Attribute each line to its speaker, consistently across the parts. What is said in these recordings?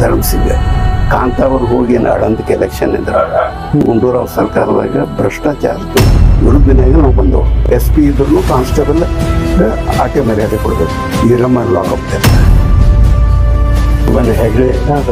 Speaker 1: ಧರ್ಮಸಿಂಗ ಕಾಂತಾವ್ರು ಹೋಗಿ ಆಳಂದಕ್ಕೆ ಎಲೆಕ್ಷನ್ ಇದ್ರಾಗ ಗುಂಡೂರಾವ್ ಸರ್ಕಾರದಾಗ ಭ್ರಷ್ಟಾಚಾರದ್ದು ವಿರುದ್ಧನಾಗ ನಾವು ಬಂದವು. SP ಇದ್ರು ಕಾನ್ಸ್ಟೇಬಲ್ ಆಟೆ ಮರ್ಯಾದೆ ಕೊಡ್ಬೇಕು. ಈರಮ್ಮ ಲಾಕ್ ಹೋಗ್ತಾರೆ ಮನೆ ಹೆಗ್ಡೆ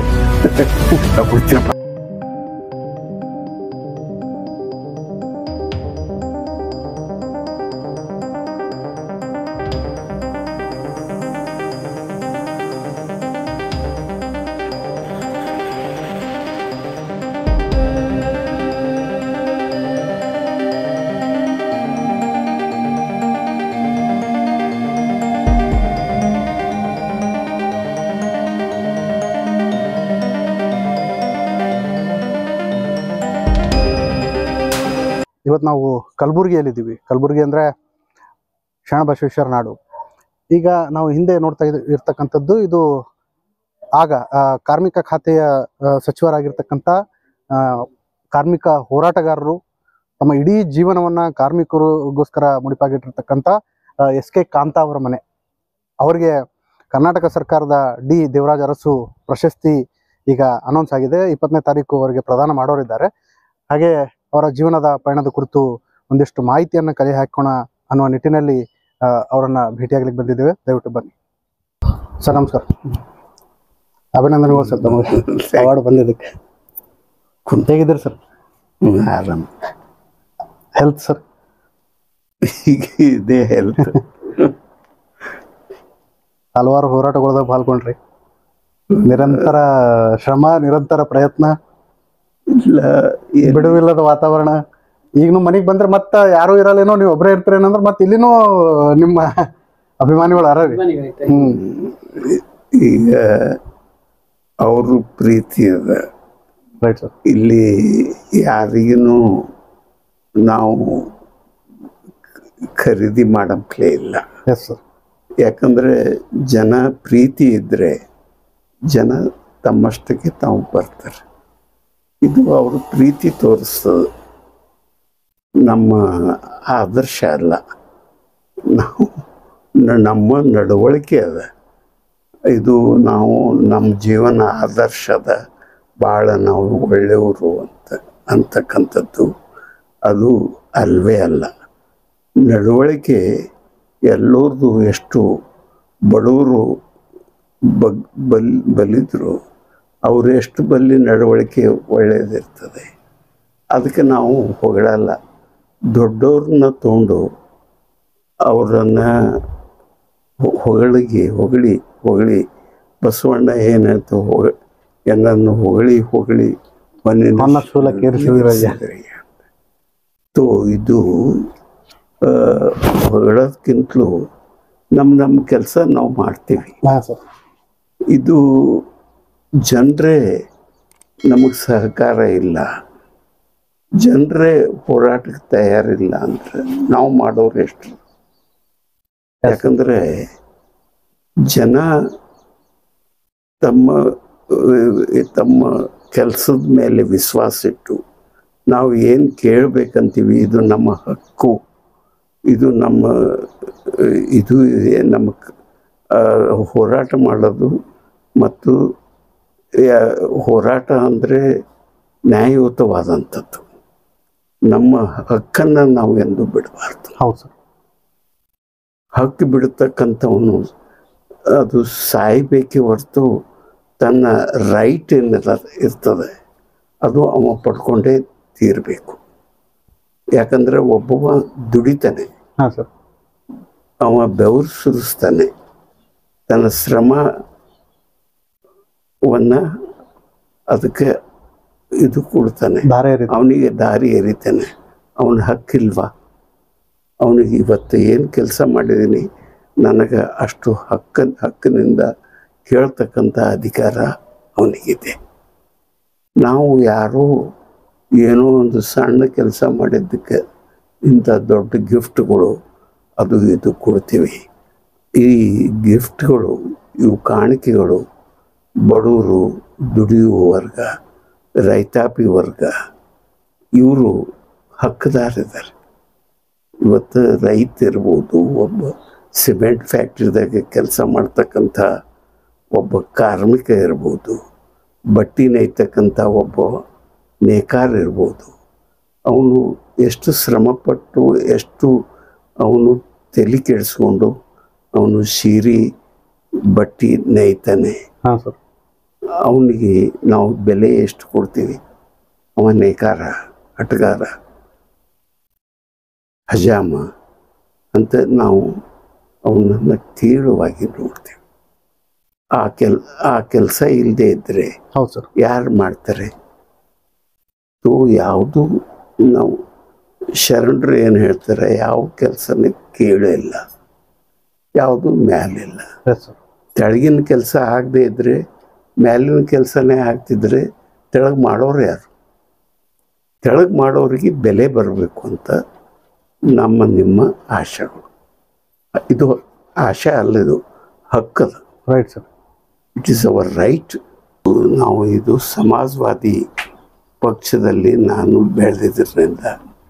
Speaker 2: ಇವತ್ತು ನಾವು ಕಲಬುರಗಿಯಲ್ಲಿದ್ದೀವಿ. ಕಲಬುರಗಿ ಅಂದರೆ ಶರಣಬಸವೇಶ್ವರ ನಾಡು. ಈಗ ನಾವು ಹಿಂದೆ ನೋಡ್ತಾ ಇರ್ತಕ್ಕಂಥದ್ದು ಇದು ಆಗ ಕಾರ್ಮಿಕ ಖಾತೆಯ ಸಚಿವರಾಗಿರ್ತಕ್ಕಂಥ ಕಾರ್ಮಿಕ ಹೋರಾಟಗಾರರು ತಮ್ಮ ಇಡೀ ಜೀವನವನ್ನು ಕಾರ್ಮಿಕರಿಗೋಸ್ಕರ ಮುಡಿಪಾಗಿಟ್ಟಿರ್ತಕ್ಕಂಥ SK ಕಾಂತಾ ಅವರ ಮನೆ. ಅವರಿಗೆ ಕರ್ನಾಟಕ ಸರ್ಕಾರದ D ದೇವರಾಜ ಅರಸು ಪ್ರಶಸ್ತಿ ಈಗ ಅನೌನ್ಸ್ ಆಗಿದೆ. 20ನೇ ತಾರೀಕು ಅವರಿಗೆ ಪ್ರದಾನ ಮಾಡೋರಿದ್ದಾರೆ. ಹಾಗೆ ಅವರ ಜೀವನದ ಪಯಣದ ಕುರಿತು ಒಂದಿಷ್ಟು ಮಾಹಿತಿಯನ್ನು ಕಲೆ ಹಾಕೋಣ ಅನ್ನುವ ನಿಟ್ಟಿನಲ್ಲಿ ಅವರನ್ನು ಭೇಟಿಯಾಗಲಿಕ್ಕೆ ಬಂದಿದ್ದೇವೆ. ದಯವಿಟ್ಟು ಬನ್ನಿ ಸರ್. ನಮಸ್ಕಾರ. ಅಭಿನಂದನೆಗಳು ಸರ್ ತಮಗೆ ಅವಾರ್ಡ್ ಬಂದಿದ್ದಕ್ಕೆ. ಹೇಗಿದ್ದೀರಿ ಸರ್?
Speaker 1: ಆರಾಮ.
Speaker 2: Health sir?
Speaker 1: ಇದೇ ಹೆಲ್ತ್.
Speaker 2: ಹಲವಾರು ಹೋರಾಟಗಳದಾಗ ಪಾಲ್ಗೊಂಡ್ರಿ. ನಿರಂತರ ಶ್ರಮ, ನಿರಂತರ ಪ್ರಯತ್ನ,
Speaker 1: ಇಲ್ಲ
Speaker 2: ಬಿಡುವಿಲ್ಲದ ವಾತಾವರಣ. ಈಗ ಮನೆಗೆ ಬಂದ್ರೆ ಮತ್ತೆ ಯಾರು ಇರಲ್ಲೇನೋ, ನೀವು ಒಬ್ಬರೇ ಇರ್ತೀರೇನಂದ್ರೆ ಮತ್ತೆ ಇಲ್ಲಿನೂ ನಿಮ್ಮ ಅಭಿಮಾನಿಗಳು ಅರರಿ.
Speaker 1: ಈಗ ಅವರು ಪ್ರೀತಿ ಅದ.
Speaker 2: Right sir.
Speaker 1: ಇಲ್ಲಿ ಯಾರಿಗೂ ನಾವು ಖರೀದಿ ಮಾಡಂಪ್ಲೇ ಇಲ್ಲ.
Speaker 2: Yes sir.
Speaker 1: ಯಾಕಂದ್ರೆ ಜನ ಪ್ರೀತಿ ಇದ್ರೆ ಜನ ತಮ್ಮಷ್ಟಕ್ಕೆ ತಾವು ಬರ್ತಾರೆ. ಇದು ಅವರು ಪ್ರೀತಿ ತೋರಿಸ್ತದೆ, ನಮ್ಮ ಆದರ್ಶ ಅಲ್ಲ. ನಾವು ನಮ್ಮ ನಡವಳಿಕೆ ಅದ ಇದು. ನಾವು ನಮ್ಮ ಜೀವನ ಆದರ್ಶದ ಭಾಳ ನಾವು ಒಳ್ಳೆಯವರು ಅಂತಕ್ಕಂಥದ್ದು ಅದು ಅಲ್ವೇ ಅಲ್ಲ. ನಡವಳಿಕೆ ಎಲ್ಲರದು ಎಷ್ಟು ಬಡವರು ಬಲಿದ್ರು ಅವರು ಎಷ್ಟು ಬಲ್ಲಿ ನಡವಳಿಕೆ ಒಳ್ಳೆಯದಿರ್ತದೆ. ಅದಕ್ಕೆ ನಾವು ಹೊಗಳಲ್ಲ. ದೊಡ್ಡವ್ರನ್ನ ತೊಗೊಂಡು ಅವರನ್ನು ಹೊಗಳಿ ಬಸವಣ್ಣ ಏನಂತ ಎಲ್ಲನ್ನು ಹೊಗಳಿ ತೋ ಇದು ಹೊಗಳೋದಕ್ಕಿಂತಲೂ ನಮ್ಮ ಕೆಲಸ ನಾವು ಮಾಡ್ತೀವಿ. ಇದು ಜನರೇ ನಮಗೆ ಸಹಕಾರ ಇಲ್ಲ, ಜನರೇ ಹೋರಾಟಕ್ಕೆ ತಯಾರಿಲ್ಲ ಅಂದ್ರೆ ನಾವು ಮಾಡೋರು ಎಷ್ಟು? ಯಾಕಂದರೆ ಜನ ತಮ್ಮ ಕೆಲಸದ ಮೇಲೆ ವಿಶ್ವಾಸ ಇಟ್ಟು ನಾವು ಏನು ಕೇಳಬೇಕಂತೀವಿ, ಇದು ನಮ್ಮ ಹಕ್ಕು, ಇದು ನಮ್ಮ ಹೋರಾಟ ಮಾಡೋದು. ಮತ್ತು ಹೋರಾಟ ಅಂದರೆ ನ್ಯಾಯಯುತವಾದಂಥದ್ದು. ನಮ್ಮ ಹಕ್ಕನ್ನು ನಾವು ಎಂದೂ ಬಿಡಬಾರ್ದು.
Speaker 2: ಹೌದು ಸರ್.
Speaker 1: ಹಕ್ಕು ಬಿಡತಕ್ಕಂಥವನು ಅದು ಸಾಯಬೇಕೇ ಹೊರತು ತನ್ನ ರೈಟ್ ಇರ್ತದೆ ಅದು ಅವ ಪಡ್ಕೊಂಡೇ ತೀರಬೇಕು. ಯಾಕಂದರೆ ಒಬ್ಬವ ದುಡಿತಾನೆ, ಅವ ಬೆವರು ಸುರಿಸ್ತಾನೆ, ತನ್ನ ಶ್ರಮವನ್ನು ಅದಕ್ಕೆ ಇದು ಕೊಡ್ತಾನೆ, ಅವನಿಗೆ ದಾರಿ ಎರಿತಾನೆ. ಅವನ ಹಕ್ಕಿಲ್ವಾ? ಅವನಿಗೆ ಇವತ್ತು ಏನು ಕೆಲಸ ಮಾಡಿದ್ದೀನಿ ನನಗೆ ಅಷ್ಟು ಹಕ್ಕಿನಿಂದ ಹೇಳ್ತಕ್ಕಂಥ ಅಧಿಕಾರ ಅವನಿಗಿದೆ. ನಾವು ಯಾರೋ ಏನೋ ಒಂದು ಸಣ್ಣ ಕೆಲಸ ಮಾಡಿದ್ದಕ್ಕೆ ಇಂಥ ದೊಡ್ಡ ಗಿಫ್ಟ್ಗಳು ಅದು ಇದು ಕೊಡ್ತೀವಿ. ಈ ಗಿಫ್ಟ್ಗಳು, ಇವು ಕಾಣಿಕೆಗಳು ಬಡವರು, ದುಡಿಯುವ ವರ್ಗ, ರೈತಾಪಿ ವರ್ಗ ಇವರು ಹಕ್ಕದಾರಿದ್ದಾರೆ. ಇವತ್ತು ರೈತ ಇರ್ಬೋದು, ಒಬ್ಬ ಸಿಮೆಂಟ್ ಫ್ಯಾಕ್ಟ್ರಿದಾಗ ಕೆಲಸ ಮಾಡ್ತಕ್ಕಂಥ ಒಬ್ಬ ಕಾರ್ಮಿಕ ಇರ್ಬೋದು, ಬಟ್ಟೆ ನೇಯ್ತಕ್ಕಂಥ ಒಬ್ಬ ನೇಕಾರ ಇರ್ಬೋದು. ಅವನು ಎಷ್ಟು ಶ್ರಮಪಟ್ಟು ಎಷ್ಟು ಅವನು ತಲೆ ಕೆಡಿಸ್ಕೊಂಡು ಅವನು ಸೀರೆ ಬಟ್ಟೆ ನೇಯ್ತಾನೆ.
Speaker 2: ಹಾಂ ಸರ್.
Speaker 1: ಅವನಿಗೆ ನಾವು ಬೆಲೆ ಎಷ್ಟು ಕೊಡ್ತೀವಿ? ಅವ ನೇಕಾರ, ಹಟಗಾರ, ಹಜಾಮ ಅಂತ ನಾವು ಅವನನ್ನು ತೀವ್ರವಾಗಿ ನೋಡ್ತೀವಿ. ಆ ಕೆಲಸ ಇಲ್ಲದೆ ಇದ್ದರೆ
Speaker 2: ಹೌದು ಸರ್,
Speaker 1: ಯಾರು ಮಾಡ್ತಾರೆ? ಯಾವುದು ನಾವು ಶರಣರು ಏನು ಹೇಳ್ತಾರೆ, ಯಾವ ಕೆಲಸನೇ ಕೇಳಿಲ್ಲ, ಯಾವುದು ಮ್ಯಾಲಿಲ್ಲ. ತೆಳಗಿನ ಕೆಲಸ ಆಗದೆ ಇದ್ದರೆ ಮ್ಯಾಲಿನ ಕೆಲಸನೇ ಆಗ್ತಿದ್ರೆ ತೆಳಗೆ ಮಾಡೋರು ಯಾರು? ತೆಳಗೆ ಮಾಡೋರಿಗೆ ಬೆಲೆ ಬರಬೇಕು ಅಂತ ನಮ್ಮ ನಿಮ್ಮ ಆಶೆಗಳು. ಇದು ಆಶೆ ಅಲ್ಲ, ಇದು ಹಕ್ಕದ.
Speaker 2: Right sir.
Speaker 1: It is our right. ನಾವು ಇದು ಸಮಾಜವಾದಿ ಪಕ್ಷದಲ್ಲಿ ನಾನು ಬೆಳೆದಿದ್ದರಿಂದ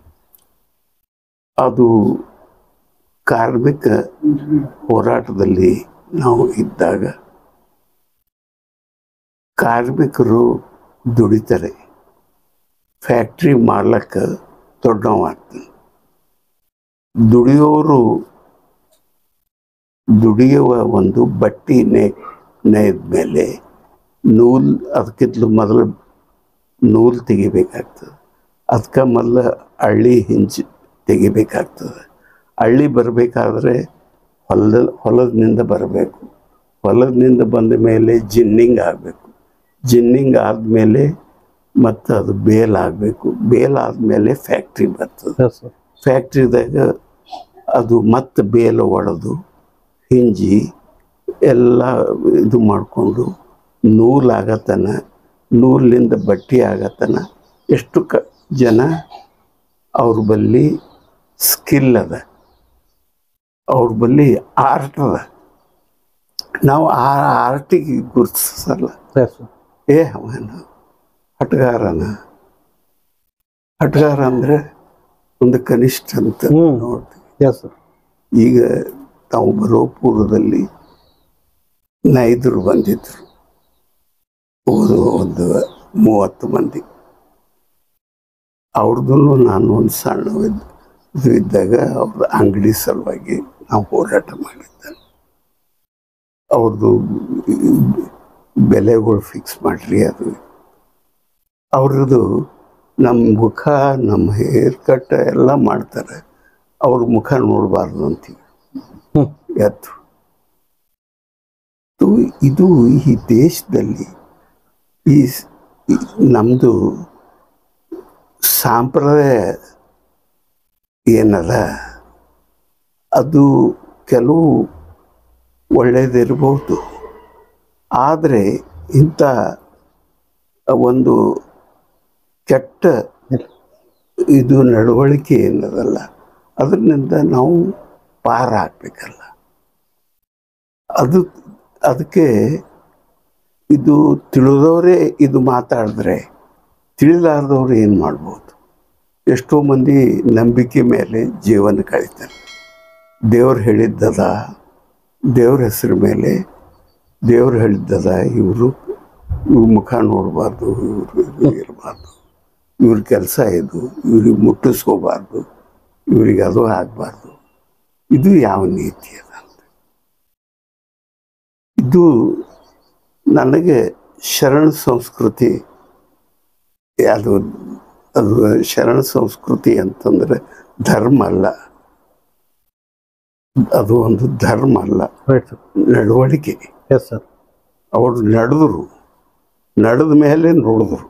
Speaker 1: ಅದು ಕಾರ್ಮಿಕ ಹೋರಾಟದಲ್ಲಿ ನಾವು ಇದ್ದಾಗ ಕಾರ್ಮಿಕರು ದುಡಿತಾರೆ, ಫ್ಯಾಕ್ಟ್ರಿ ಮಾಡ್ಲಿಕ್ಕೆ ದೊಡ್ಡವಾಗ್ತಾನೆ. ದುಡಿಯುವ ಒಂದು ಬಟ್ಟೆ ನೇಯ್ದ ಮೇಲೆ ನೂಲು, ಅದಕ್ಕಿಂತಲೂ ಮೊದಲು ನೂಲು ತೆಗಿಬೇಕಾಗ್ತದೆ. ಅದಕ್ಕೆ ಮೊದಲು ಹಳ್ಳಿ ಹಿಂಚು ತೆಗಿಬೇಕಾಗ್ತದೆ. ಹಳ್ಳಿ ಬರಬೇಕಾದ್ರೆ ಹೊಲದಿಂದ ಬರಬೇಕು. ಹೊಲದಿಂದ ಬಂದ ಮೇಲೆ ಜಿನ್ನಿಂಗ್ ಆಗಬೇಕು. ಜಿನ್ನಿಂಗ್ ಆದಮೇಲೆ ಮತ್ತು ಅದು ಬೇಲ್ ಆಗಬೇಕು. ಬೇಲ್ ಆದಮೇಲೆ ಫ್ಯಾಕ್ಟ್ರಿ ಬರ್ತದೆ. ಫ್ಯಾಕ್ಟ್ರಿದಾಗ ಅದು ಮತ್ತೆ ಬೇಲು ಒಡೆದು ಹಿಂಜಿ ಎಲ್ಲ ಇದು ಮಾಡಿಕೊಂಡು ನೂಲಾಗತನ, ನೂಲಿನಿಂದ ಬಟ್ಟೆ ಆಗತನ ಎಷ್ಟು ಜನ ಅವ್ರ ಬಲ್ಲಿ ಸ್ಕಿಲ್ ಅದ, ಅವ್ರ ಬಲ್ಲಿ ಆರ್ಟ್ ಅದ. ನಾವು ಆ ಆರ್ಟಿಗೆ ಗುರುತಿಸಲ್ಲ. ಅವನು ಹಟಗಾರ ಅಂದರೆ ಒಂದು ಕನಿಷ್ಠ ಅಂತ ನೋಡ್ತೀವಿ. ಈಗ ತಾವು ಬರೋ ಪೂರ್ವದಲ್ಲಿ ನೈದರು ಬಂದಿದ್ರು, ಒಂದು 30 ಮಂದಿ. ಅವ್ರದ್ದು ನಾನು ಒಂದು ಸಣ್ಣ ಇದು ಇದ್ದಾಗ ಅವ್ರ ಅಂಗಡಿ ಸಲುವಾಗಿ ನಾವು ಹೋರಾಟ ಮಾಡಿದ್ದೆ. ಅವ್ರದ್ದು ಬೆಲೆಗಳು ಫಿಕ್ಸ್ ಮಾಡಿರಿ. ಅದು ಅವ್ರದ್ದು ನಮ್ಮ ಮುಖ, ನಮ್ಮ ಹೇರ್ ಕಟ್ ಎಲ್ಲ ಮಾಡ್ತಾರೆ, ಅವ್ರ ಮುಖ ನೋಡಬಾರ್ದು ಅಂತೀವಿ ಎತ್ತು. ಇದು ಈ ದೇಶದಲ್ಲಿ ನಮ್ಮದು ಸಂಪ್ರದಾಯ ಏನದ ಅದು ಕೆಲವು ಒಳ್ಳೆಯದಿರ್ಬೋದು, ಆದರೆ ಇಂಥ ಒಂದು ಕೆಟ್ಟ ಇದು ನಡವಳಿಕೆ ಏನದಲ್ಲ ಅದರಿಂದ ನಾವು ಪಾರ ಆಗಬೇಕಲ್ಲ. ಅದಕ್ಕೆ ಇದು ತಿಳಿದವರೇ ಇದು ಮಾತಾಡಿದ್ರೆ ತಿಳಿಲಾರ್ದವ್ರು ಏನು ಮಾಡ್ಬೋದು? ಎಷ್ಟೋ ಮಂದಿ ನಂಬಿಕೆ ಮೇಲೆ ಜೀವನ ಕಳೀತಾರೆ. ದೇವ್ರು ಹೇಳಿದ್ದದ, ದೇವ್ರ ಹೆಸರು ಮೇಲೆ ದೇವ್ರು ಹೇಳಿದ್ದದ, ಇವ್ರ ಮುಖ ನೋಡಬಾರ್ದು, ಇವರು ಇರಬಾರ್ದು, ಇವ್ರ ಕೆಲಸ ಇದು, ಇವ್ರಿಗೆ ಮುಟ್ಟಿಸ್ಕೋಬಾರ್ದು, ಇವ್ರಿಗೆ ಅದು ಆಗಬಾರ್ದು. ಇದು ಯಾವ ನೀತಿ ಅದ? ಇದು ನನಗೆ ಶರಣ ಸಂಸ್ಕೃತಿ, ಅದು ಶರಣ ಸಂಸ್ಕೃತಿ ಅಂತಂದರೆ ಧರ್ಮ ಅಲ್ಲ, ಅದು ಒಂದು ಧರ್ಮ ಅಲ್ಲ, ನಡವಳಿಕೆ. ಅವರು ನಡೆದ ಮೇಲೆ ನೋಡಿದ್ರು.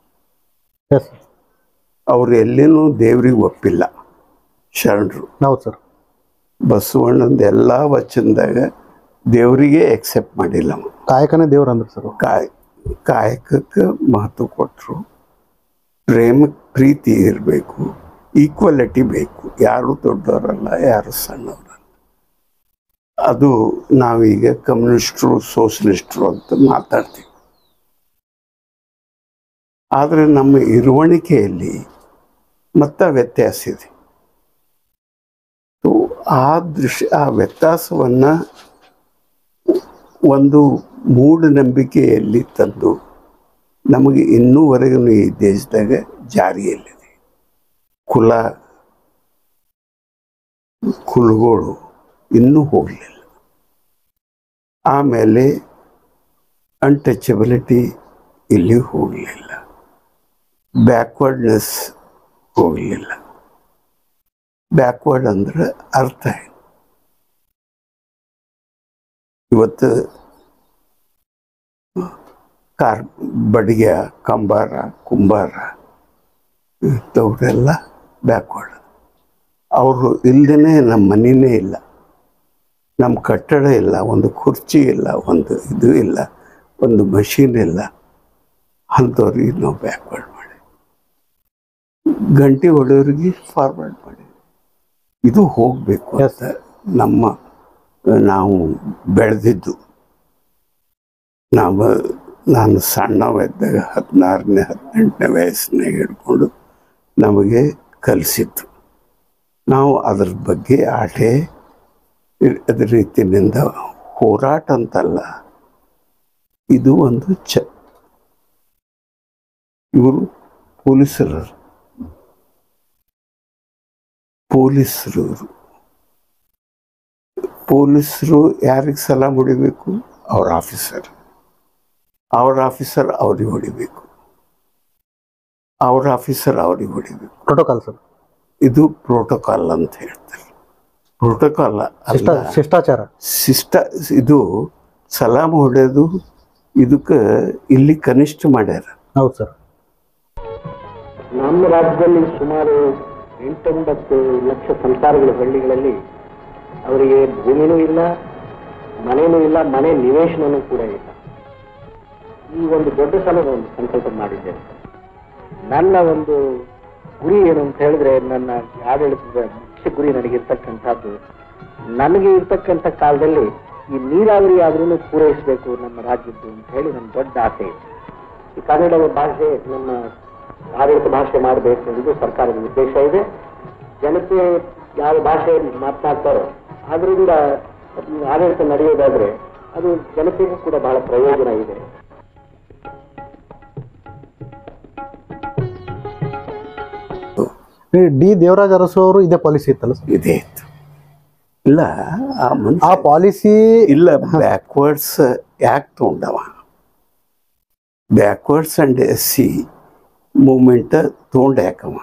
Speaker 1: ಅವ್ರು ಎಲ್ಲಿನೂ ದೇವ್ರಿಗೆ ಒಪ್ಪಿಲ್ಲ ಶರಣರು. ಹೌದು ಸರ್. ಬಸವಣ್ಣಂದ ಎಲ್ಲ ವಚನದಾಗ ದೇವರಿಗೆ ಎಕ್ಸೆಪ್ಟ್ ಮಾಡಿಲ್ಲ.
Speaker 2: ಕಾಯಕನೇ ದೇವ್ರು ಅಂದ್ರೆ ಸರ್.
Speaker 1: ಕಾಯಕಕ್ಕೆ ಮಹತ್ವ ಕೊಟ್ಟರು. ಪ್ರೀತಿ ಇರಬೇಕು, ಈಕ್ವಾಲಿಟಿ ಬೇಕು, ಯಾರು ದೊಡ್ಡವರಲ್ಲ, ಯಾರು ಸಣ್ಣವರಲ್ಲ. ಅದು ನಾವೀಗ ಕಮ್ಯುನಿಸ್ಟ್ರು, ಸೋಷಲಿಸ್ಟ್ರು ಅಂತ ಮಾತಾಡ್ತೀವಿ. ಆದರೆ ನಮ್ಮ ಇರುವಣಿಕೆಯಲ್ಲಿ ಮತ್ತೆ ವ್ಯತ್ಯಾಸ ಇದೆ. ಆ ವ್ಯತ್ಯಾಸವನ್ನು ಒಂದು ಮೂಢನಂಬಿಕೆಯಲ್ಲಿ ತಂದು ನಮಗೆ ಇನ್ನೂವರೆಗೂ ಈ ದೇಶದಾಗ ಜಾರಿಯಲ್ಲಿದೆ. ಕುಲಗಳು ಇನ್ನೂ ಹೋಗಲಿಲ್ಲ. ಆಮೇಲೆ ಅನ್ಟಚಬಿಲಿಟಿ ಇಲ್ಲಿ ಹೋಗಲಿಲ್ಲ, ಬ್ಯಾಕ್ವರ್ಡ್ನೆಸ್ ಹೋಗಲಿಲ್ಲ. ಬ್ಯಾಕ್ವರ್ಡ್ ಅಂದ್ರೆ ಅರ್ಥ ಏನು? ಇವತ್ತು ಬಡಿಗೆ, ಕಂಬಾರ, ಕುಂಬಾರ ಇಂಥವ್ರೆಲ್ಲ ಬ್ಯಾಕ್ವರ್ಡ್. ಅವರು ಇಲ್ಲದೇ ನಮ್ಮ ಮನೆಯೇ ಇಲ್ಲ, ನಮ್ಮ ಕಟ್ಟಡ ಇಲ್ಲ, ಒಂದು ಕುರ್ಚಿ ಇಲ್ಲ, ಒಂದು ಇದು ಇಲ್ಲ, ಒಂದು ಮಷೀನ್ ಇಲ್ಲ. ಅಂಥವ್ರಿಗೆ ನಾವು ಬ್ಯಾಕ್ವರ್ಡ್ ಮಾಡಿ, ಗಂಟೆ ಹೊಡೆಯೋರಿಗೆ ಫಾರ್ವರ್ಡ್ ಮಾಡಿ. ಇದು ಹೋಗಬೇಕು ಅಂತ ನಾವು ಬೆಳೆದಿದ್ದು. ನಾನು ಸಣ್ಣವಿದ್ದಾಗ 16ನೇ 18ನೇ ವಯಸ್ಸಿನಾಗ ಹಿಡ್ಕೊಂಡು ನಮಗೆ ಕಲಿಸಿತ್ತು. ನಾವು ಅದ್ರ ಬಗ್ಗೆ ಅದ್ರ ರೀತಿಯಿಂದ ಹೋರಾಟ ಅಂತಲ್ಲ, ಇದು ಒಂದು ಇವರು ಪೊಲೀಸರು ಯಾರಿಗೆ ಸಲಾಮ್ ಹೊಡಿಬೇಕು? ಅವ್ರ ಆಫೀಸರ್ ಅವ್ರಿಗೆ ಹೊಡಿಬೇಕು, ಅವ್ರ ಆಫೀಸರ್ ಅವ್ರಿಗೆ ಹೊಡಿಬೇಕು.
Speaker 2: ಪ್ರೋಟೋಕಾಲ್ ಸರ್,
Speaker 1: ಇದು ಪ್ರೋಟೋಕಾಲ್ ಅಂತ ಹೇಳ್ತಾರೆ. ಪ್ರೋಟೋಕಾಲ್
Speaker 2: ಶಿಷ್ಟಾಚಾರ.
Speaker 1: ಇದು ಸಲಾಮ್ ಹೊಡೆಯೋದು ಇದಕ್ಕೆ ಇಲ್ಲಿ ಕನಿಷ್ಠ ಮಾಡ್ಯಾರ.
Speaker 2: ಹೌದು ಸರ್.
Speaker 3: ನಮ್ಮ ರಾಜ್ಯದಲ್ಲಿ ಸುಮಾರು 8-9 ಲಕ್ಷ ಸಂಸಾರಗಳು, ಹಳ್ಳಿಗಳಲ್ಲಿ ಅವರಿಗೆ ಭೂಮಿನೂ ಇಲ್ಲ, ಮನೆಯೂ ಇಲ್ಲ, ಮನೆ ನಿವೇಶನೂ ಕೂಡ ಇಲ್ಲ. ಈ ಒಂದು ದೊಡ್ಡ ಸಲದ ಒಂದು ಸಂಕಲ್ಪ ಮಾಡಿದ್ದೇನೆ. ನನ್ನ ಒಂದು ಗುರಿ ಏನು ಅಂತ ಹೇಳಿದ್ರೆ, ನನ್ನ ಆಡಳಿತದ ಮುಖ್ಯ ಗುರಿ ನನಗಿರ್ತಕ್ಕಂಥದ್ದು, ನನಗೆ ಇರ್ತಕ್ಕಂಥ ಕಾಲದಲ್ಲಿ ಈ ನೀರಾವರಿ ಆದ್ರೂ ಪೂರೈಸಬೇಕು ನಮ್ಮ ರಾಜ್ಯದ್ದು ಅಂತ ಹೇಳಿ ನನ್ನ ದೊಡ್ಡ ಆಸೆ ಇದೆ. ಈ ಕನ್ನಡ ಭಾಷೆ ನಮ್ಮ ಆಡಳಿತ ಭಾಷೆ ಮಾಡಬೇಕು ಅನ್ನೋದು ಸರ್ಕಾರದ ಉದ್ದೇಶ ಇದೆ. ಜನತೆ ಯಾವ ಭಾಷೆಯಲ್ಲಿ ಮಾತನಾಡ್ತಾರೋ ಅದರಿಂದ ಆಡಳಿತ ನಡೆಯೋದಾದ್ರೆ ಅದು ಜನತೆಗೂ ಕೂಡ ಬಹಳ ಪ್ರಯೋಜನ ಇದೆ.
Speaker 2: ಡಿ ದೇವರಾಜ ಅರಸು ಅವರು ಇದೇ ಪಾಲಿಸಿ ಇತ್ತಲ್ಲ ಸರ್?
Speaker 1: ಇದೇ ಇತ್ತು. ಇಲ್ಲ,
Speaker 2: ಆ ಪಾಲಿಸಿ
Speaker 1: ಇಲ್ಲ. ಬ್ಯಾಕ್ವರ್ಡ್ಸ್ ಯಾಕೆ ತೊಗೊಂಡವ? ಬ್ಯಾಕ್ವರ್ಡ್ಸ್ ಅಂಡ್ SC ಮೂಮೆಂಟ್ ತೊಗೊಂಡು ಯಾಕವ?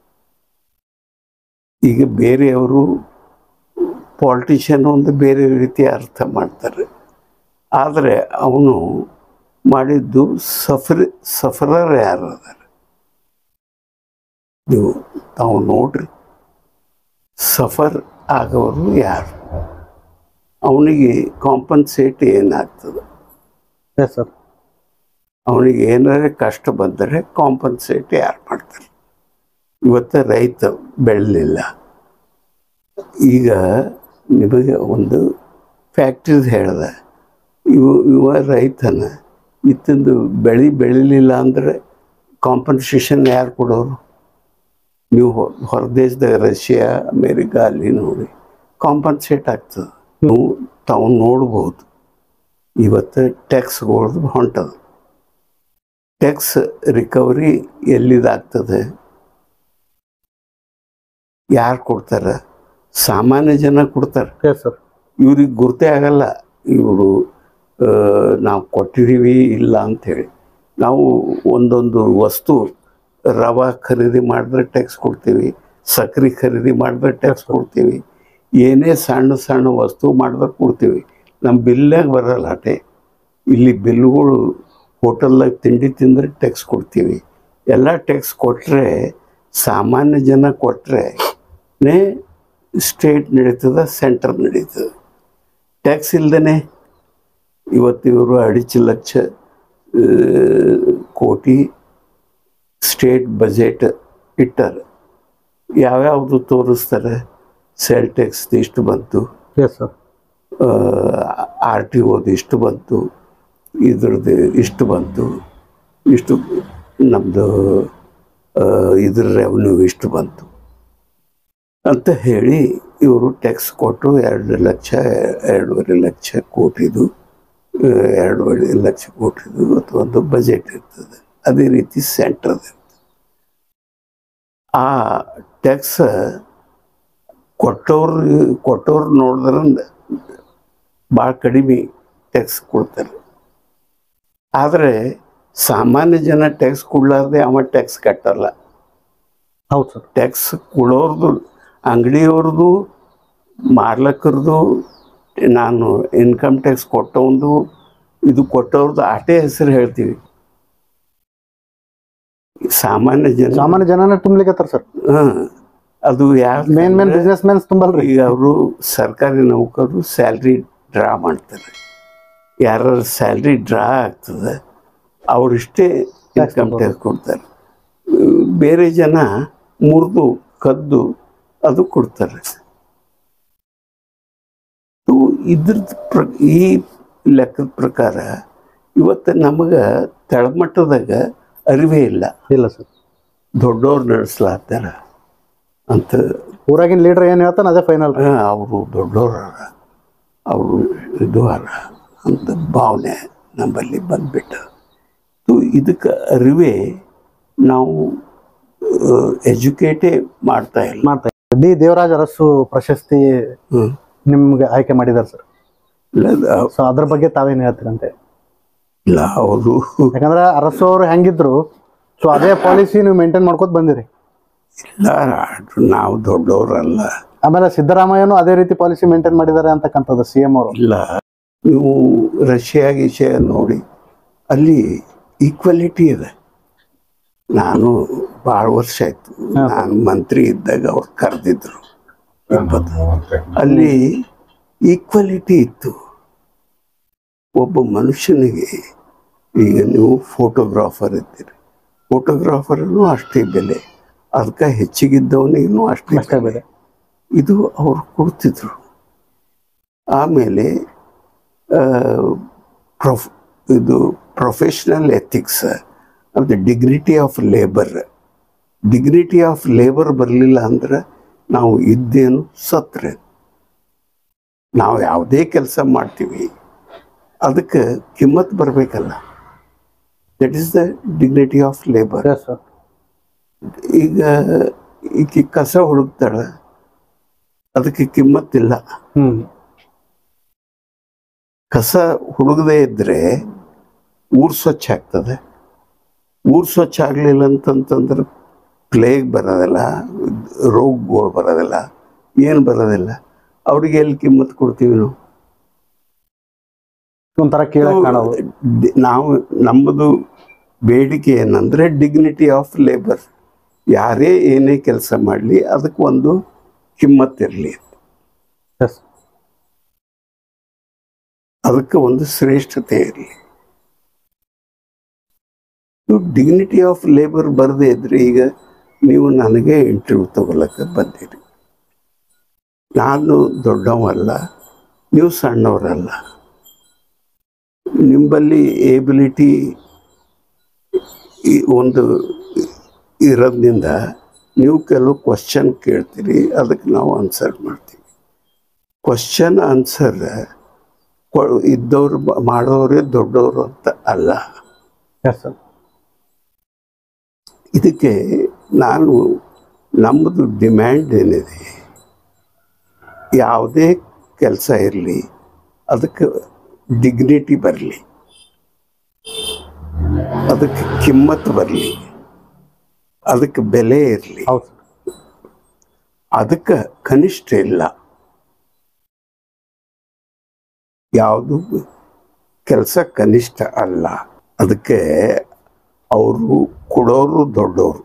Speaker 1: ಈಗ ಬೇರೆಯವರು ಪಾಲಿಟಿಷಿಯನ್ ಒಂದು ಬೇರೆ ರೀತಿ ಅರ್ಥ ಮಾಡ್ತಾರೆ. ಆದರೆ ಅವನು ಮಾಡಿದ್ದು ಸಫರರ್ ಯಾರು ಅದಾರ ನೀವು ತಾವು ನೋಡ್ರಿ. ಸಫರ್ ಆಗೋರು ಯಾರು? ಅವನಿಗೆ ಕಾಂಪನ್ಸೇಟ್ ಏನಾಗ್ತದೆ?
Speaker 2: ಸರ್,
Speaker 1: ಅವನಿಗೆ ಏನಾರೇ ಕಷ್ಟ ಬಂದರೆ ಕಾಂಪನ್ಸೇಟ್ ಯಾರು ಮಾಡ್ತಾರೆ? ಇವತ್ತು ರೈತ ಬೆಳಲಿಲ್ಲ, ಈಗ ನಿಮಗೆ ಒಂದು ಫ್ಯಾಕ್ಟ್ರೀಸ್ ಹೇಳ್ದೆ, ಇವ ರೈತನ ಇತ್ತಂದು ಬೆಳಿಲಿಲ್ಲ ಅಂದರೆ ಕಾಂಪನ್ಸೇಷನ್ ಯಾರು ಕೊಡೋರು? ನೀವು ಹೊರದೇಶದಾಗ ರಷ್ಯಾ, ಅಮೇರಿಕಾ ಅಲ್ಲಿ ನೋಡಿ ಕಾಂಪನ್ಸೇಟ್ ಆಗ್ತದೆ. ತಾವು ನೋಡ್ಬೋದು ಇವತ್ತು ಟ್ಯಾಕ್ಸ್ಗಳು ಹೊಂಟದು. Tax recovery ಎಲ್ಲಿದಾಗ್ತದೆ? ಯಾರು ಕೊಡ್ತಾರೆ? ಸಾಮಾನ್ಯ ಜನ ಕೊಡ್ತಾರೆ.
Speaker 2: ಸರ್,
Speaker 1: ಇವ್ರಿಗೆ ಗುರ್ತೇ ಆಗಲ್ಲ ಇವರು ನಾವು ಕೊಟ್ಟಿದ್ದೀವಿ ಇಲ್ಲ ಅಂಥೇಳಿ. ನಾವು ಒಂದೊಂದು ವಸ್ತು ರವೆ ಖರೀದಿ ಮಾಡಿದ್ರೆ ಟ್ಯಾಕ್ಸ್ ಕೊಡ್ತೀವಿ, ಸಕ್ಕರೆ ಖರೀದಿ ಮಾಡಿದ್ರೆ ಟ್ಯಾಕ್ಸ್ ಕೊಡ್ತೀವಿ, ಏನೇ ಸಣ್ಣ ಸಣ್ಣ ವಸ್ತು ಮಾಡಿದ್ರೆ ಕೊಡ್ತೀವಿ. ನಮ್ಮ ಬಿಲ್ಲಾಗ ಬರಲ್ಲ ಅಟೆ. ಇಲ್ಲಿ ಬಿಲ್ಗಳು ಹೋಟೆಲ್ದಾಗ ತಿಂಡಿ ತಿಂದರೆ ಟ್ಯಾಕ್ಸ್ ಕೊಡ್ತೀವಿ. ಎಲ್ಲ ಟ್ಯಾಕ್ಸ್ ಕೊಟ್ಟರೆ, ಸಾಮಾನ್ಯ ಜನ ಕೊಟ್ಟರೆ ಸ್ಟೇಟ್ ನಡೀತದೆ, ಸೆಂಟರ್ ನಡೀತದೆ. ಟ್ಯಾಕ್ಸ್ ಇಲ್ದೇ ಇವತ್ತು ಇವರು 2.5 ಲಕ್ಷ ಕೋಟಿ ಸ್ಟೇಟ್ ಬಜೆಟ್ ಇಟ್ಟಾರೆ. ಯಾವ್ಯಾವುದು ತೋರಿಸ್ತಾರೆ? ಸೇಲ್ ಟ್ಯಾಕ್ಸ್ ಇಷ್ಟು ಬಂತು, RTOದು ಇಷ್ಟು ಬಂತು, ಇದ್ರದ್ದು ಇಷ್ಟು ಬಂತು, ಇಷ್ಟು ನಮ್ಮದು ಇದ್ರ ರೆವೆನ್ಯೂ ಇಷ್ಟು ಬಂತು ಅಂತ ಹೇಳಿ ಇವರು ಟ್ಯಾಕ್ಸ್ ಕೊಟ್ಟು 2 ಲಕ್ಷ 2.5 ಲಕ್ಷ ಕೋಟಿದು 2.5 ಲಕ್ಷ ಕೋಟಿದು ಅಥವಾ ಒಂದು ಬಜೆಟ್ ಇರ್ತದೆ. ಅದೇ ರೀತಿ ಸೆಂಟ್ರದ್ದು. ಆ ಟ್ಯಾಕ್ಸ್ ಕೊಟ್ಟವ್ರು ನೋಡಿದ್ರೆ ಭಾಳ ಕಡಿಮೆ ಟ್ಯಾಕ್ಸ್ ಕೊಡ್ತಾರೆ. ಆದರೆ ಸಾಮಾನ್ಯ ಜನ ಟ್ಯಾಕ್ಸ್ ಕೊಡಲಾರ್ದೆ ಅವ ಟ್ಯಾಕ್ಸ್ ಕಟ್ಟಲ್ಲ.
Speaker 2: ಹೌದು ಸರ್.
Speaker 1: ಟ್ಯಾಕ್ಸ್ ಕೊಡೋರ್ದು, ಅಂಗಡಿಯವ್ರದ್ದು, ಮಾರ್ಲಕ್ಕರದು, ನಾನು ಇನ್ಕಮ್ ಟ್ಯಾಕ್ಸ್ ಕೊಟ್ಟವಂದು, ಇದು ಕೊಟ್ಟವ್ರದ್ದು ಆಟೇ ಹೆಸರು ಹೇಳ್ತೀವಿ. ಸಾಮಾನ್ಯ
Speaker 2: ಜನನೇ ತುಂಬಲಿಕ್ಕೆ ಸರ್.
Speaker 1: ಅದು ಯಾರು
Speaker 2: ಮೇನ್ ಬಿಸ್ನೆಸ್ ಮ್ಯಾನ್ಸ್ ತುಂಬಲ್ರಿ.
Speaker 1: ಈಗ ಅವರು ಸರ್ಕಾರಿ ನೌಕರರು ಸ್ಯಾಲ್ರಿ ಡ್ರಾ ಮಾಡ್ತಾರೆ. ಯಾರು ಸ್ಯಾಲ್ರಿ ಡ್ರಾ ಆಗ್ತದೆ ಅವರಿಷ್ಟೇ ಇನ್ಕಮ್ ಟ್ಯಾಕ್ಸ್ ಕೊಡ್ತಾರೆ. ಬೇರೆ ಜನ ಮುರಿದು ಕದ್ದು ಅದು ಕೊಡ್ತಾರೆ. ಇದ್ರದ್ದು ಈ ಲೆಕ್ಕದ ಪ್ರಕಾರ ಇವತ್ತು ನಮಗೆ ತಳಮಟ್ಟದಾಗ ಅರಿವೇ ಇಲ್ಲ
Speaker 2: ಸರ್.
Speaker 1: ದೊಡ್ಡವ್ರು ನಡೆಸ್ಲಾತ್ತಾರ ಅಂತ
Speaker 2: ಊರಾಗಿನ ಲೀಡರ್ ಏನು ಹೇಳ್ತಾನೆ ಅದೇ ಫೈನಲ್.
Speaker 1: ಅವರು ದೊಡ್ಡವ್ರ, ಅವರು ಇದು ಅರ ಅಂತ ಭಾವನೆ ನಮ್ಮಲ್ಲಿ ಬಂದ್ಬಿಟ್ಟು ಇದಕ್ಕೆ ಅರಿವೇ ನಾವು ಎಜುಕೇಟೇ ಮಾಡ್ತಾ ಇಲ್ಲ.
Speaker 2: ಡಿ ದೇವರಾಜ ಅರಸು ಪ್ರಶಸ್ತಿ ನಿಮ್ಗೆ ಆಯ್ಕೆ ಮಾಡಿದಾರೆ ಸರ್. ಸೊ ಅದ್ರ ಬಗ್ಗೆ ತಾವೇನು ಹೇಳ್ತೀರಂತೆ?
Speaker 1: ಇಲ್ಲ, ಅವರು
Speaker 2: ಯಾಕಂದ್ರೆ ಅರಸು ಅವರು ಹೆಂಗಿದ್ರು ಸೊ ಅದೇ ಪಾಲಿಸಿ ನೀವು ಮೇಂಟೈನ್ ಮಾಡ್ಕೊತ ಬಂದಿರಿ.
Speaker 1: ಇಲ್ಲ, ನಾವು ದೊಡ್ಡವರಲ್ಲ.
Speaker 2: ಆಮೇಲೆ ಸಿದ್ದರಾಮಯ್ಯನು ಅದೇ ರೀತಿ ಪಾಲಿಸಿ ಮೇಂಟೈನ್ ಮಾಡಿದ್ದಾರೆ ಅಂತಕ್ಕಂಥದ್ದು CM ಅವರು.
Speaker 1: ಇಲ್ಲ, ನೀವು ರಷ್ಯಾ ನೋಡಿ, ಅಲ್ಲಿ ಈಕ್ವಾಲಿಟಿ ಇದೆ. ನಾನು ಭಾಳ ವರ್ಷ ಆಯ್ತು, ನಾನು ಮಂತ್ರಿ ಇದ್ದಾಗ ಅವ್ರು ಕರೆದಿದ್ರು 20. ಅಲ್ಲಿ ಈಕ್ವಾಲಿಟಿ ಇತ್ತು. ಒಬ್ಬ ಮನುಷ್ಯನಿಗೆ, ಈಗ ನೀವು ಫೋಟೋಗ್ರಾಫರ್ ಇದ್ದೀರಿ, ಫೋಟೋಗ್ರಾಫರ್ನು ಅಷ್ಟೇ ಬೆಲೆ, ಅದಕ್ಕೆ ಹೆಚ್ಚಿಗಿದ್ದವನಿಗೂ ಅಷ್ಟೇ ಬೆಲೆ. ಇದು ಅವ್ರು ಕೊಡ್ತಿದ್ರು. ಆಮೇಲೆ ಇದು ಪ್ರೊಫೆಷ್ನಲ್ ಎಥಿಕ್ಸ್, ಅದು ಡಿಗ್ನಿಟಿ ಆಫ್ ಲೇಬರ್ ಬರಲಿಲ್ಲ ಅಂದ್ರೆ ನಾವು ಇದ್ದೇನು ಸತ್ರೆ. ನಾವು ಯಾವುದೇ ಕೆಲಸ ಮಾಡ್ತೀವಿ ಅದಕ್ಕೆ ಕಿಮ್ಮತ್ ಬರಬೇಕಲ್ಲ. That is the dignity of labour. ಈಗ ಈಕೆ ಕಸ ಹುಡುಕ್ತಾಳೆ, ಅದಕ್ಕೆ ಕಿಮ್ಮತ್ತಿಲ್ಲ. ಕಸ ಹುಡುಗದೇ ಇದ್ರೆ ಊರು ಸ್ವಚ್ಛ ಆಗ್ತದೆ. ಊರು ಸ್ವಚ್ಛ ಆಗಲಿಲ್ಲ ಅಂತಂತಂದ್ರೆ ಪ್ಲೇಗ್ ಬರೋದಿಲ್ಲ, ರೋಗಗಳು ಬರೋದಿಲ್ಲ, ಏನು ಬರೋದಿಲ್ಲ. ಅವ್ರಿಗೆ ಎಲ್ಲಿ ಕಿಮ್ಮತ್ತು ಕೊಡ್ತೀವಿ ನಾವು?
Speaker 2: ಒಂಥರ
Speaker 1: ನಾವು ನಮ್ಮದು ಬೇಡಿಕೆ ಏನಂದ್ರೆ ಡಿಗ್ನಿಟಿ ಆಫ್ ಲೇಬರ್. ಯಾರೇ ಏನೇ ಕೆಲಸ ಮಾಡಲಿ ಅದಕ್ಕೆ ಒಂದು ಕಿಮ್ಮತ್ತಿರಲಿ, ಅದಕ್ಕೆ ಒಂದು ಶ್ರೇಷ್ಠತೆ ಇರಲಿ. ಡಿಗ್ನಿಟಿ ಆಫ್ ಲೇಬರ್ ಬರದೇ ಇದ್ರೆ, ಈಗ ನೀವು ನನಗೆ ಇಂಟರ್ವ್ಯೂ ತಗೊಳಕ್ಕೆ ಬಂದಿರಿ, ನಾನು ದೊಡ್ಡವಲ್ಲ, ನೀವು ಸಣ್ಣವರಲ್ಲ. ನಿಮ್ಮಲ್ಲಿ ಏಬಿಲಿಟಿ ಒಂದು ಇರೋದ್ರಿಂದ ನೀವು ಕೆಲವು ಕ್ವಶನ್ ಕೇಳ್ತೀರಿ, ಅದಕ್ಕೆ ನಾವು ಆನ್ಸರ್ ಮಾಡ್ತೀವಿ. ಕ್ವಶನ್ ಆನ್ಸರ್ ಇದ್ದವ್ರು ಮಾಡೋರೇ ದೊಡ್ಡವರು ಅಂತ ಅಲ್ಲ. ಇದಕ್ಕೆ ನಮ್ಮದು ಡಿಮ್ಯಾಂಡ್ ಏನಿದೆ, ಯಾವುದೇ ಕೆಲಸ ಇರಲಿ ಅದಕ್ಕೆ ಡಿಗ್ನಿಟಿ ಬರಲಿ, ಅದಕ್ಕೆ ಕಿಮ್ಮತ್ತು ಬರಲಿ, ಅದಕ್ಕೆ ಬೆಲೆ ಇರಲಿ. ಅದಕ್ಕೆ ಕನಿಷ್ಠ ಇಲ್ಲ. ಯಾವುದು ಕೆಲಸ ಕನಿಷ್ಠ ಅಲ್ಲ. ಅದಕ್ಕೆ ಅವರು ಕೊಡೋರು ದೊಡ್ಡವರು.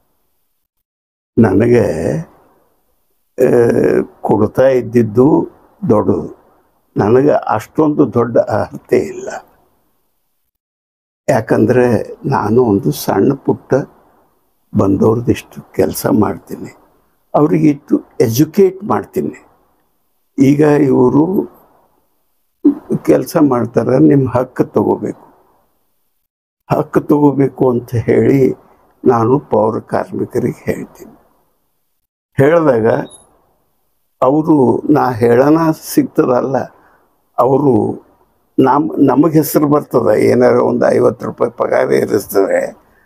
Speaker 1: ನನಗೆ ಕೊಡ್ತಾ ಇದ್ದಿದ್ದು ದೊಡ್ಡದು, ನನಗೆ ಅಷ್ಟೊಂದು ದೊಡ್ಡ ಅರ್ಹತೆ ಇಲ್ಲ. ಯಾಕಂದರೆ ನಾನು ಒಂದು ಸಣ್ಣ ಪುಟ್ಟ ಬಂದವ್ರದ್ದಿಷ್ಟು ಕೆಲಸ ಮಾಡ್ತೀನಿ, ಅವರಿಗಿಟ್ಟು ಎಜುಕೇಟ್ ಮಾಡ್ತೀನಿ. ಈಗ ಇವರು ಕೆಲಸ ಮಾಡ್ತಾರೆ, ನಿಮ್ಮ ಹಕ್ಕು ತಗೋಬೇಕು ಅಂತ ಹೇಳಿ ನಾನು ಪೌರ ಕಾರ್ಮಿಕರಿಗೆ ಹೇಳ್ತೀನಿ. ಹೇಳಿದಾಗ ಅವರು ನಾ ಹೇಳೋಣ ಸಿಗ್ತದಲ್ಲ, ಅವರು ನಮಗೆ ಹೆಸರು ಬರ್ತದೆ. ಏನಾರ ಒಂದು 50 ರೂಪಾಯಿ ಪಗಾರ ಏರಿಸಿದ್ರೆ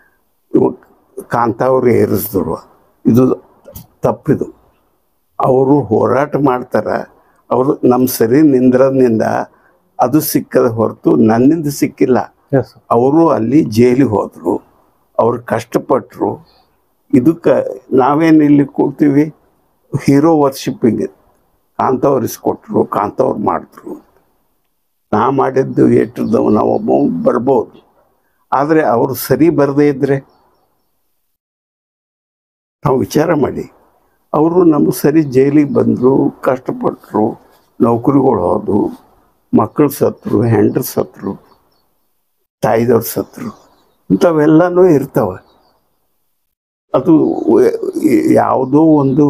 Speaker 1: ಇವಾಗ ಕಾಂತಾವ್ರು ಏರಿಸಿದ್ರು, ಇದು ತಪ್ಪಿದು. ಅವರು ಹೋರಾಟ ಮಾಡ್ತಾರ, ಅವರು ನಮ್ಮ ಸರಿ ನಿಂದ್ರದಿಂದ ಅದು ಸಿಕ್ಕದ ಹೊರತು ನನ್ನಿಂದ ಸಿಕ್ಕಿಲ್ಲ.
Speaker 2: ಎಸ್
Speaker 1: ಅವರು ಅಲ್ಲಿ ಜೈಲಿಗೆ ಹೋದರು, ಅವ್ರು ಕಷ್ಟಪಟ್ಟರು. ಇದಕ್ಕೆ ನಾವೇನು ಇಲ್ಲಿ ಕೊಡ್ತೀವಿ, ಹೀರೋ ವರ್ಷಿಪ್ಪಿಂಗ್. ಕಾಂತಾವ್ರು ಇಸ್ಕೊಟ್ರು, ಕಾಂತಾವ್ರು ಮಾಡಿದ್ರು. ನಾ ಮಾಡಿದ್ದು ಏಟ್ರದವ ನಾವೊಬ್ಬ ಬರ್ಬೋದು, ಆದರೆ ಅವರು ಸರಿ ಬರದೇ ಇದ್ದರೆ ನಾವು ವಿಚಾರ ಮಾಡಿ. ಅವರು ನಮ್ಮ ಸರಿ ಜೈಲಿಗೆ ಬಂದರು, ಕಷ್ಟಪಟ್ಟರು, ನೌಕರಿಗಳು ಹೋದವು, ಮಕ್ಕಳು ಸತ್ತರು, ಹೆಂಡ್ರು ಸತ್ತರು, ತಾಯಿದವ್ರು ಸತ್ತರು. ಇಂಥವೆಲ್ಲನೂ ಇರ್ತವೆ. ಅದು ಯಾವುದೋ ಒಂದು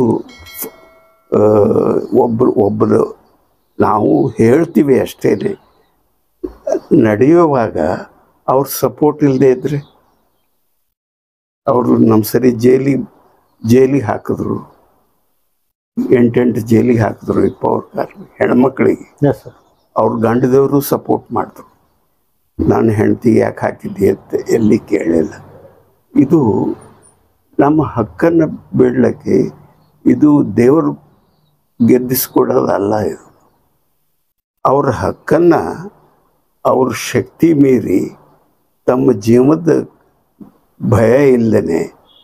Speaker 1: ಒಬ್ಬರು ನಾವು ಹೇಳ್ತೀವಿ ಅಷ್ಟೇ. ನಡೆಯುವಾಗ ಅವ್ರ ಸಪೋರ್ಟ್ ಇಲ್ಲದೆ ಇದ್ದರೆ, ಅವರು ನಮ್ಮ ಸರಿ ಜೈಲಿಗೆ ಹಾಕಿದ್ರು, 8 ಜೈಲಿಗೆ ಹಾಕಿದ್ರು. ಹೆಣ್ಮಕ್ಳಿಗೆ
Speaker 2: ಎಸ್ ಸರ್.
Speaker 1: ಅವ್ರ ಗಂಡದವರು ಸಪೋರ್ಟ್ ಮಾಡಿದ್ರು. ನಾನು ಹೆಂಡ್ತಿಗೆ ಯಾಕೆ ಹಾಕಿದ್ದೆ ಅಂತ ಎಲ್ಲಿ ಕೇಳಲಿಲ್ಲ. ಇದು ನಮ್ಮ ಹಕ್ಕನ್ನು ಬಿಡಲಿಕ್ಕೆ, ಇದು ದೇವರು ಗೆದ್ದಿಸ್ಕೊಡೋದಲ್ಲ. ಇದು ಅವ್ರ ಹಕ್ಕನ್ನು ಅವ್ರ ಶಕ್ತಿ ಮೀರಿ ತಮ್ಮ ಜೀವದ ಭಯ ಇಲ್ಲದೇ,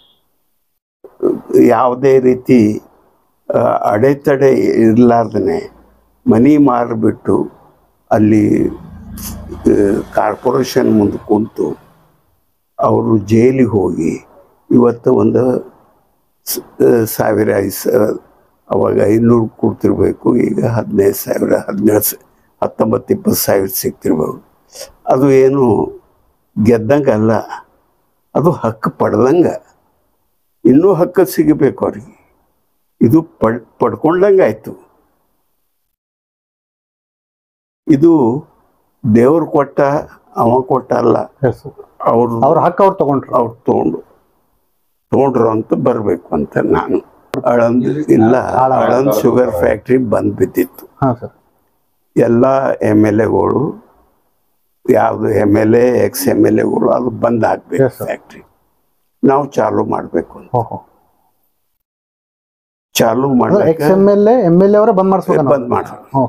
Speaker 1: ಯಾವುದೇ ರೀತಿ ಅಡೆತಡೆ ಇರಲಾರ್ದೇ ಮನೆ ಮಾರಿಬಿಟ್ಟು ಅಲ್ಲಿ ಕಾರ್ಪೊರೇಷನ್ ಮುಂದೆ ಕುಂತು ಅವರು ಜೈಲಿಗೆ ಹೋಗಿ ಇವತ್ತು ಒಂದು 1000 ಅವಾಗ 500 ಕೊಡ್ತಿರ್ಬೇಕು, ಈಗ 15,000 19,000 ಸಿಗ್ತಿರ್ಬೋದು. ಅದು ಏನು ಗೆದ್ದಂಗೆ ಅಲ್ಲ, ಅದು ಹಕ್ಕು ಪಡೆದಂಗೆ. ಇನ್ನೂ ಹಕ್ಕು ಸಿಗಬೇಕು ಅವ್ರಿಗೆ. ಇದು ಪಡ್ಕೊಂಡಂಗೆ ಆಯಿತು. ಇದು ದೇವ್ರು ಕೊಟ್ಟ, ಅವ ಕೊಟ್ಟ ಅಲ್ಲ.
Speaker 2: ಅವ್ರ ಹಕ್ಕು ಅವ್ರು
Speaker 1: ತೊಗೊಂಡ್ರು ಅಂತ ಬರಬೇಕು ಅಂತ ನಾನು. ಆಳಂದ್ ಶುಗರ್ ಫ್ಯಾಕ್ಟ್ರಿ ಬಂದ್ ಬಿದ್ದಿತ್ತು. ಎಲ್ಲ MLAಗಳು, ಯಾವುದು MLA ex-MLAಗಳು ಅದು ಬಂದ್ ಆಗ್ಬೇಕು ಫ್ಯಾಕ್ಟ್ರಿ. ನಾವು ಚಾಲು ಮಾಡಬೇಕು ಅಂತ. ಚಾಲು ಮಾಡಿ
Speaker 2: MLA ಅವರೇ ಬಂದ್ ಮಾಡಿಸ್ಬೇಕು.
Speaker 1: ಬಂದ್ ಮಾಡ್ಬೇಕು.